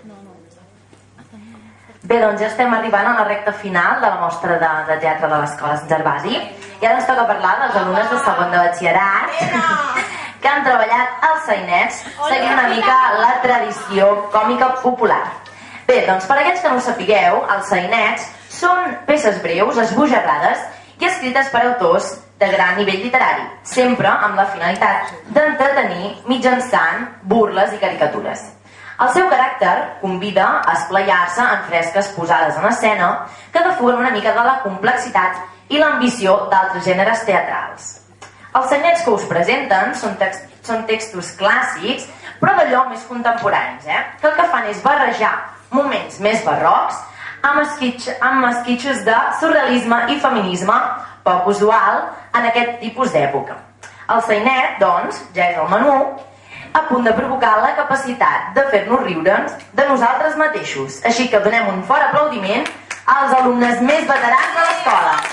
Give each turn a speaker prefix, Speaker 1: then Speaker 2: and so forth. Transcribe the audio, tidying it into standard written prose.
Speaker 1: Bé, doncs ja estem arribant a la recta final de la mostra de teatre de l'Escola Sant Gervasi i ara ens toca parlar dels alumnes de segon de batxillerat que han treballat als sainets seguint una mica la tradició còmica popular. Bé, doncs per aquells que no ho sapigueu, els sainets són peces breus, esbojarrades i escrites per autors de gran nivell literari, sempre amb la finalitat d'entretenir mitjançant burles i caricatures. El seu caràcter convida a esplayar-se en fresques posades en escena que defuguen una mica de la complexitat i l'ambició d'altres gèneres teatrals. Els sainets que us presenten són textos clàssics, però d'allò més contemporanis, que el que fan és barrejar moments més barrocs amb esquitxos de surrealisme i feminisme poc usual en aquest tipus d'època. El sainet, doncs, ja és el menú, a punt de provocar la capacitat de fer-nos riure'ns de nosaltres mateixos. Així que donem un fort aplaudiment als alumnes més veterans de l'escola.